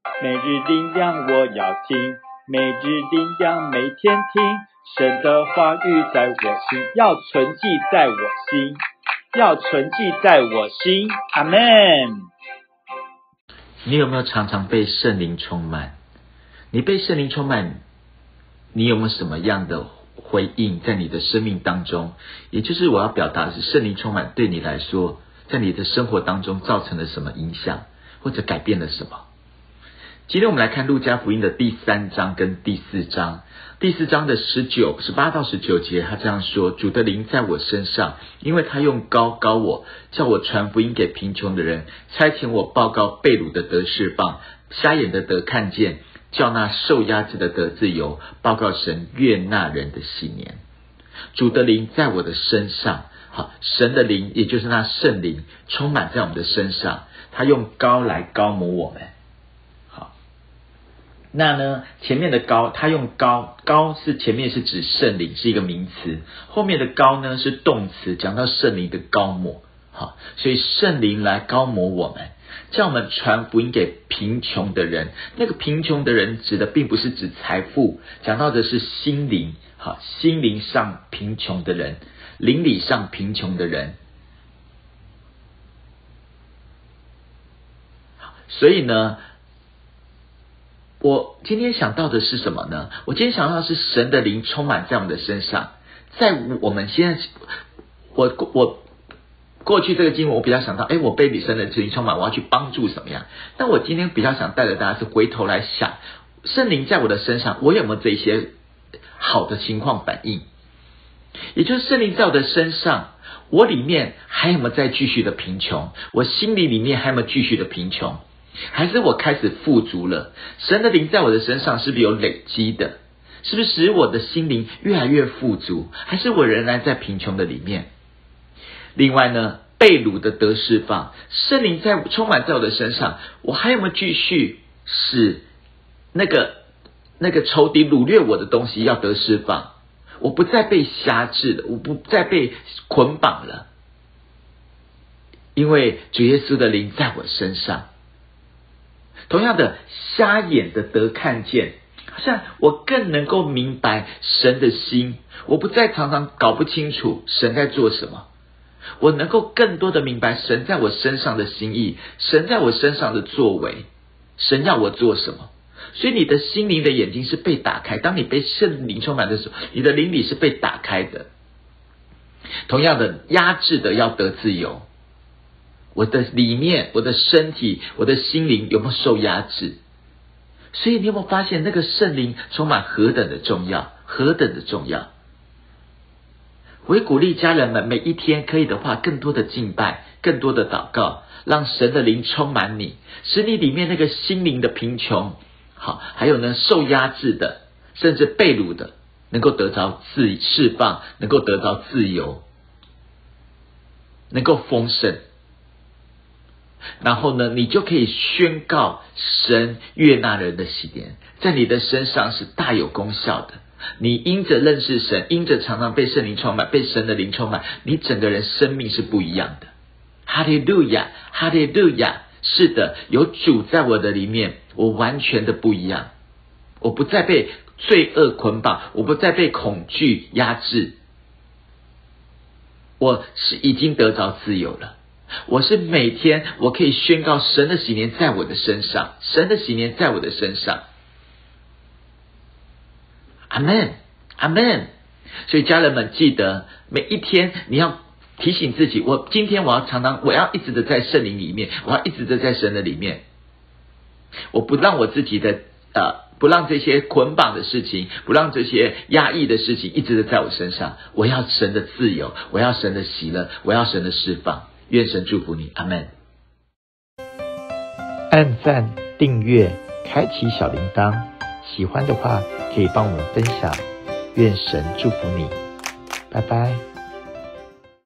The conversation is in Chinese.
每日灵粮我要听，每日灵粮每天听，神的话语在我心，要存记在我心，要存记在我心。阿们。 你有没有常常被圣灵充满？你被圣灵充满，你有没有什么样的回应在你的生命当中？也就是我要表达的是，圣灵充满对你来说，在你的生活当中造成了什么影响，或者改变了什么？今天我们来看路加福音的第3章跟第4章。第4章的18到19节，他这样说：主的灵在我身上，因为他用膏膏我，叫我传福音给贫穷的人，差遣我报告被掳的得释放，瞎眼的得看见，叫那受压制的得自由，报告神悦纳人的喜年。主的灵在我的身上，好，神的灵也就是那圣灵充满在我们的身上，他用膏来膏抹我们。那呢，前面的膏，他用膏是前面是指圣灵，是一个名词，后面的膏呢是动词，讲到圣灵的膏抹。好，所以圣灵来膏抹我们，叫我们传福音给贫穷的人。那个贫穷的人指的并不是指财富，讲到的是心灵，好，心灵上贫穷的人，灵里上贫穷的人。所以呢，我今天想到的是什么呢？我今天想到的是神的灵充满在我们的身上。在我们现在，我过去这个经文我比较想到，我被神的灵充满，我要去帮助什么样？但我今天比较想带着大家是回头来想，圣灵在我的身上，我有没有这些好的情况反应？也就是圣灵在我的身上，我里面还有没有再继续的贫穷？我心里面还有没有继续的贫穷？还是我开始富足了？神的灵在我的身上是不是有累积的？是不是使我的心灵越来越富足？还是我仍然在贫穷的里面？另外呢，被掳的得释放，圣灵在充满在我的身上，我还有没有继续使那个仇敌掳掠我的东西要得释放？我不再被辖制了，我不再被捆绑了，因为主耶稣的灵在我身上。同样的，瞎眼的得看见，好像我更能够明白神的心，我不再常常搞不清楚神在做什么，我能够更多的明白神在我身上的心意，神在我身上的作为，神要我做什么。所以你的心灵的眼睛是被打开，当你被圣灵充满的时候，你的灵里是被打开的。同样的，压制的要得自由，我的里面，我的身体，我的心灵有没有受压制？所以你有没有发现那个圣灵充满何等的重要，何等的重要？我也鼓励家人们每一天可以的话，更多的敬拜，更多的祷告，让神的灵充满你，使你里面那个心灵的贫穷，好，还有呢受压制的，甚至被掳的，能够得着释放，能够得着自由，能够丰盛。然后呢，你就可以宣告神悦纳人的喜年，在你的身上是大有功效的。你因着认识神，因着常常被圣灵充满，被神的灵充满，你整个人生命是不一样的。哈利路亚，哈利路亚！是的，有主在我的里面，我完全的不一样。我不再被罪恶捆绑，我不再被恐惧压制，我是已经得着自由了。我是每天我可以宣告神的喜年在我的身上，神的喜年在我的身上。阿们，阿们。所以家人们记得，每一天你要提醒自己，今天我要一直的在圣灵里面，我要一直的在神的里面。我不让我自己的不让这些捆绑的事情，不让这些压抑的事情一直的在我身上。我要神的自由，我要神的喜乐，我要神的释放。愿神祝福你，阿们。 按赞、订阅、开启小铃铛，喜欢的话可以帮我们分享。愿神祝福你，拜拜。